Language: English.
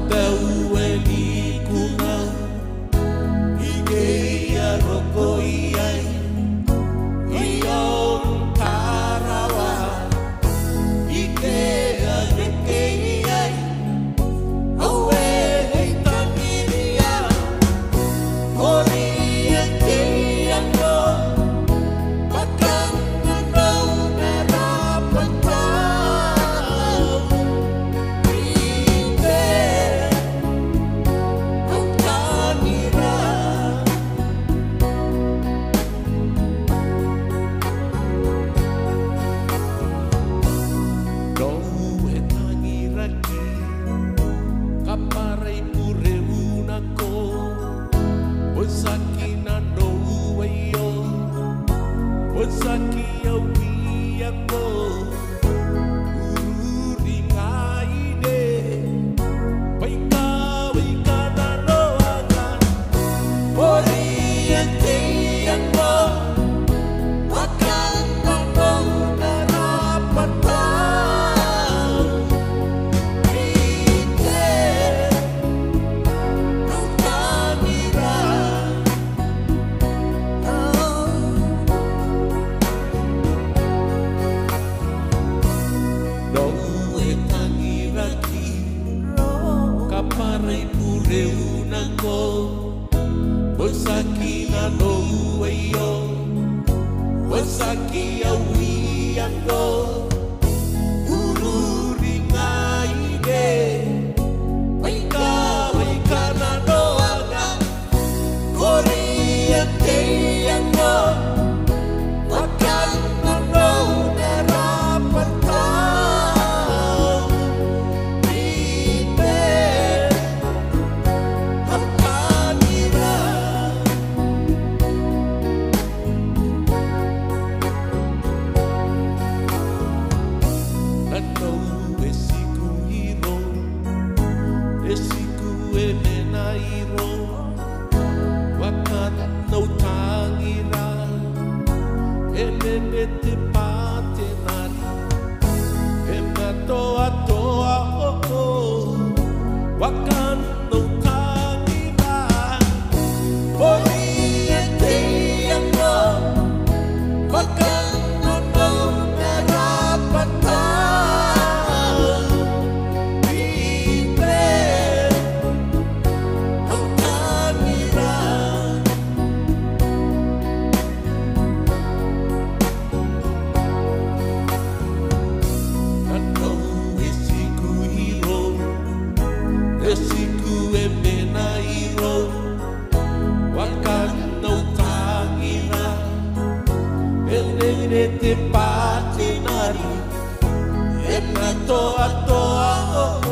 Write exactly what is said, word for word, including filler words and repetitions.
tau e ni kuna I ke ia roko i ai I o tarawa I ke a reke i ai Au e hei tangiria Hori e ke ia no Pakanga nau me rapatau Saki au ia ko uri ngai ne pai ka pai ka na no aga ori e te ko akan no no na rapata ite no kamira Kaparai pure una ko Osaki na no ueio Osaki au ia ko Ururi ngai ne Waika waika na no aga Kori e te ango Wakan na no ne rapatau Te pate nari E na toa toa o o Wakan no tangina Oi e te ango Wakan no no me rapata Vive no tangina Siku e mena iro Wakan no tangira E nere te pate nari E na toa toa o